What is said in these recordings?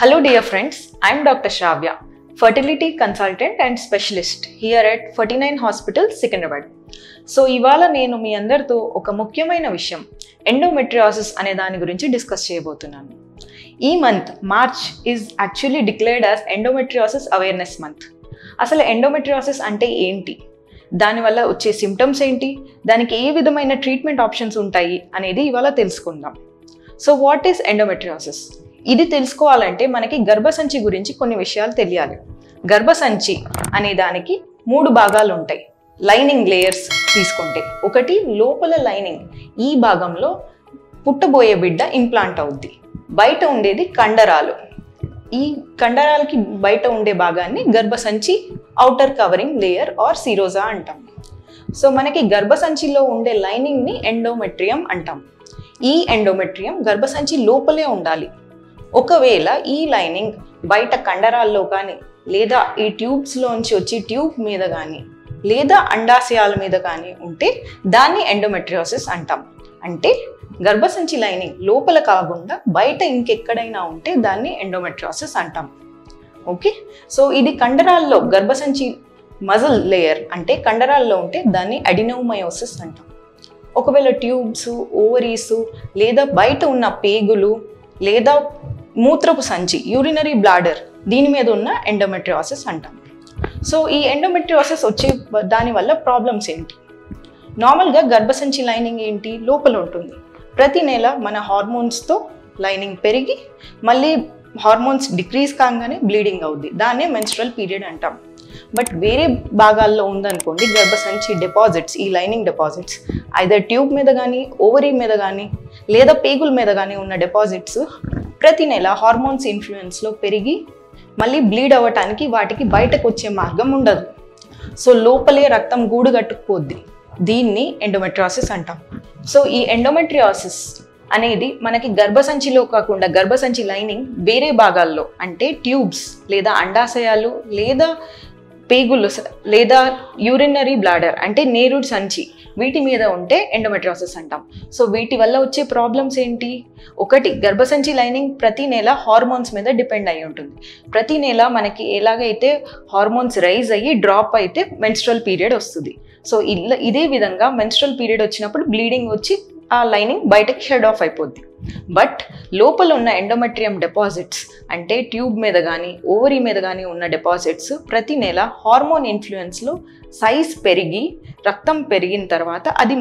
Hello dear friends, I am Dr. Shravya, fertility consultant and specialist here at 49 Hospital, Secunderabad. So ఇవాళ నేను మీ అందరితో ఒక ముఖ్యమైన విషయం ఎండోమెట్రియాసిస్ అనే దాని గురించి డిస్కస్ చేయబోతున్నాను. ఈ month March is actually declared as endometriosis awareness month. అసలు ఎండోమెట్రియాసిస్ అంటే ఏంటి, దానివల్ల వచ్చే సిమ్టమ్స్ ఏంటి, దానికి ఏ విధమైన ట్రీట్మెంట్ ఆప్షన్స్ ఉంటాయి అనేది ఇవాళ తెలుసుకుందాం. So what is endometriosis? ఇది తెలుసుకోవాలంటే మనకి గర్భసంచి గురించి కొన్ని విషయాలు తెలియాలి. గర్భసంచి అనే దానికి 3 భాగాలు ఉంటాయి. లైనింగ్ లేయర్స్ తీసుకుంటే, ఒకటి లోపల లైనింగ్, ఈ భాగంలో పుట్టబోయే బిడ్డ ఇంప్లాంట్ అవుద్ది. బయట ఉండేది కండరాలు, ఈ కండరాలకి బయట ఉండే భాగాన్ని గర్భసంచి outer covering layer or serosa అంటాం. సో మనకి గర్భసంచిలో ఉండే లైనింగ్ని ఎండోమెట్రియం అంటాం. ఈ ఎండోమెట్రియం గర్భసంచి లోపలే ఉండాలి. ఒకవేళ ఈ లైనింగ్ బయట కండరాల్లో కానీ, లేదా ఈ ట్యూబ్స్లోంచి వచ్చి ట్యూబ్ మీద కానీ, లేదా అండాశయాల మీద కానీ ఉంటే దాన్ని ఎండోమెట్రియోసిస్ అంటాం. అంటే గర్భసంచి లైనింగ్ లోపల కాకుండా బయట ఇంకెక్కడైనా ఉంటే దాన్ని ఎండోమెట్రియోసిస్ అంటాం. ఓకే, సో ఇది కండరాల్లో గర్భసంచి మజిల్ లేయర్ అంటే కండరాల్లో ఉంటే దాన్ని అడినోమయోసిస్ అంటాం. ఒకవేళ ట్యూబ్స్, ఓవరీస్ లేదా బయట ఉన్న పేగులు లేదా మూత్రపు సంచి యూరినరీ బ్లాడర్ దీని మీద ఉన్న ఎండోమెట్రియోసిస్ అంటాం. సో ఈ ఎండోమెట్రియోసిస్ వచ్చే దానివల్ల ప్రాబ్లమ్స్ ఏంటి? నార్మల్గా గర్భసంచి లైనింగ్ ఏంటి, లోపల ఉంటుంది. ప్రతి నెల మన హార్మోన్స్తో లైనింగ్ పెరిగి మళ్ళీ హార్మోన్స్ డిక్రీజ్ కాగానే బ్లీడింగ్ అవుద్ది. దాన్నే మెన్స్ట్రల్ పీరియడ్ అంటాం. బట్ వేరే భాగాల్లో ఉందనుకోండి గర్భసంచి డిపాజిట్స్, ఈ లైనింగ్ డిపాజిట్స్ ఐదర్ ట్యూబ్ మీద కానీ, ఓవరీ మీద కానీ లేదా పేగుల మీద కానీ ఉన్న డిపాజిట్స్ ప్రతి నెల హార్మోన్స్ ఇన్ఫ్లుయెన్స్లో పెరిగి మళ్ళీ బ్లీడ్ అవ్వటానికి వాటికి బయటకు వచ్చే మార్గం ఉండదు. సో లోపలే రక్తం గూడు కట్టుకుపోద్ది. దీన్ని ఎండోమెట్రియోసిస్ అంటాం. సో ఈ ఎండోమెట్రియోసిస్ అనేది మనకి గర్భసంచిలో కాకుండా గర్భసంచి లైనింగ్ వేరే భాగాల్లో అంటే ట్యూబ్స్ లేదా అండాశయాలు లేదా పేగులు లేదా యూరినరీ బ్లాడర్ అంటే నేరుడు సంచి వీటి మీద ఉంటే ఎండోమెట్రియోసిస్ అంటాం. సో వీటి వల్ల వచ్చే ప్రాబ్లమ్స్ ఏంటి? ఒకటి, గర్భసంచి లైనింగ్ ప్రతి నెల హార్మోన్స్ మీద డిపెండ్ అయి ఉంటుంది. ప్రతి నెల మనకి ఎలాగైతే హార్మోన్స్ రైజ్ అయ్యి డ్రాప్ అయితే మెన్స్ట్రల్ పీరియడ్ వస్తుంది. సో ఇదే విధంగా మెన్స్ట్రల్ పీరియడ్ వచ్చినప్పుడు బ్లీడింగ్ వచ్చి ఆ లైనింగ్ బయటకి షెడ్ ఆఫ్ అయిపోద్ది. బట్ లోపల ఉన్న ఎండోమెట్రియం డిపాజిట్స్ అంటే ట్యూబ్ మీద కానీ ఓవరీ మీద కానీ ఉన్న డిపాజిట్స్ ప్రతి నెల హార్మోన్ ఇన్ఫ్లుయెన్స్లో సైజ్ పెరిగి రక్తం పెరిగిన తర్వాత అది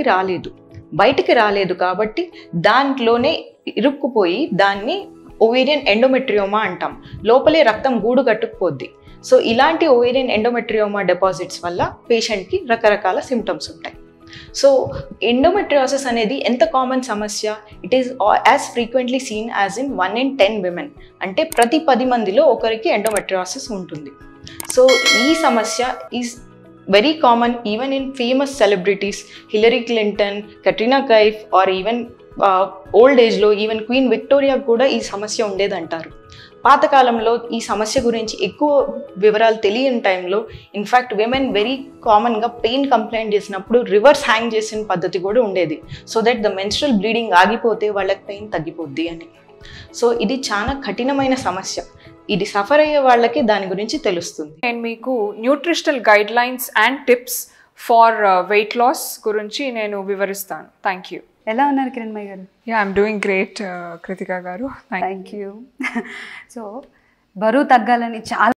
బయటికి రాలేదు కాబట్టి దాంట్లోనే ఇరుక్కుపోయి దాన్ని ఓవేరియన్ ఎండోమెట్రియోమా అంటాం. లోపలే రక్తం గూడు కట్టుకుపోద్ది. సో ఇలాంటి ఓవేరియన్ ఎండోమెట్రియోమా డిపాజిట్స్ వల్ల పేషెంట్కి రకరకాల సిమ్టమ్స్ ఉంటాయి. సో ఎండోమెట్రియోసిస్ అనేది ఎంత కామన్ సమస్య? It is as frequently seen as in 1 in 10 women. అంటే ప్రతి 10 మందిలో ఒకరికి ఎండోమెట్రియోసిస్ ఉంటుంది. సో ఈ సమస్య is very common even in famous celebrities, Hillary Clinton, Katrina Kaif or even old ఏజ్లో ఈవెన్ క్వీన్ విక్టోరియా కూడా ఈ సమస్య ఉండేదంటారు. పాతకాలంలో ఈ సమస్య గురించి ఎక్కువ వివరాలు తెలియని టైంలో ఇన్ఫ్యాక్ట్ విమెన్ వెరీ కామన్గా పెయిన్ కంప్లైంట్ చేసినప్పుడు రివర్స్ హ్యాంగ్ చేసిన పద్ధతి కూడా ఉండేది. So that the menstrual bleeding ఆగిపోతే వాళ్ళకి పెయిన్ తగ్గిపోద్ది అని. సో ఇది చాలా కఠినమైన సమస్య. ఇది సఫర్ అయ్యే వాళ్ళకి దాని గురించి తెలుస్తుంది. నేను మీకు nutritional guidelines and tips for weight loss గురించి నేను వివరిస్తాను. Thank you. ఎలా ఉన్నారు కిరణ్మయ్య గారు? Yeah, I'm doing great Kritika గారు. Thank you. సో బరువు తగ్గాలని చాలా